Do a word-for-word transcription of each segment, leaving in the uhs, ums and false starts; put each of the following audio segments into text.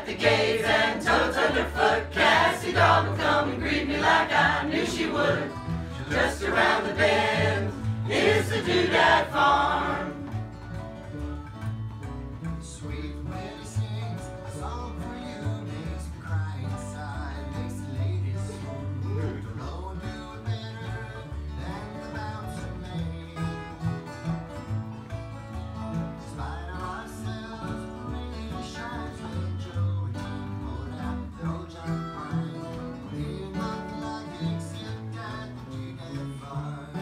the gates and toads underfoot. Cassie dog will come and greet me like I knew she would. Just around the bend is the Doodad farm. Sweet when he sings a song for you, makes me cry inside, makes the ladies swoon. Don't know do it better than the bouncer maid. Despite ourselves, the rain shines when Joe and he pulled out the old John Pine. We ain't nothing like it except at the Doodad farm.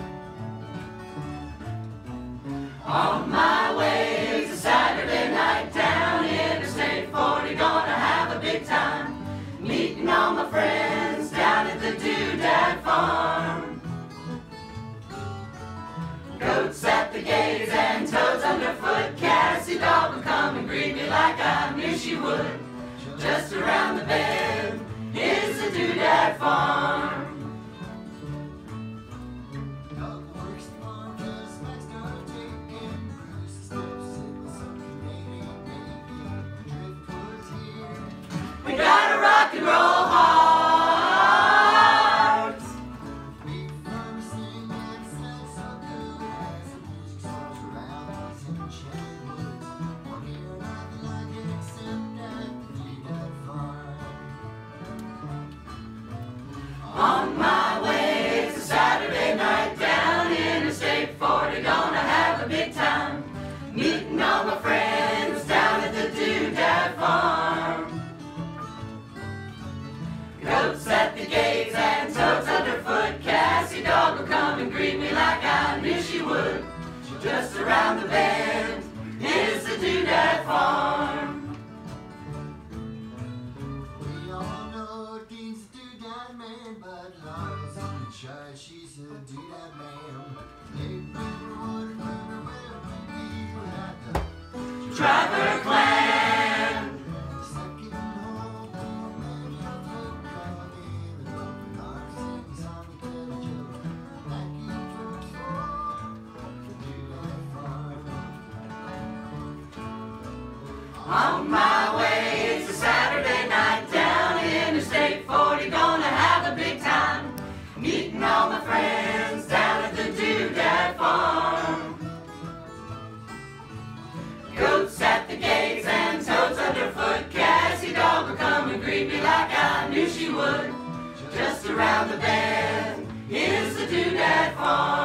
On my way, it's a Saturday night down Interstate forty, gonna have a big time, meeting all my friends down at the Doodad farm. Goats at the gates and toads underfoot. Cassie dog will come and greet me like I knew she would. Just around the bend is the Doodad farm. Dog works the farm just next door to taking. Bruce steps in with some Canadian bacon. Driftwood's here. We gotta rock and roll hard. Big farmer sing and sound so good as the music swirls around these enchanted woods. Won't hear nothing like it except at the Doodad farm. On my way, it's a Saturday night down Interstate forty, gonna have a big time, meeting all my friends down at the Doodad farm. Goats at the gates and toads underfoot. Cassie dog will come and greet me like I knew she would. Just around the bend is the Doodad farm. We all know Dean's a Doodad man, but Laura's in charge, she's a Doodad man. Big river, water, river, where we would have to Driver clan. second home, man, you're the crowd in the open arms, sing a song to tell a joke. Thank you for the farm, the Doodad farm. On my way, it's a Saturday night down Interstate forty, gonna have a big time, meeting all my friends down at the Doodad farm. Goats at the gates and toads underfoot. Cassie dog will come and greet me like I knew she would. Just around the bend is the Doodad farm.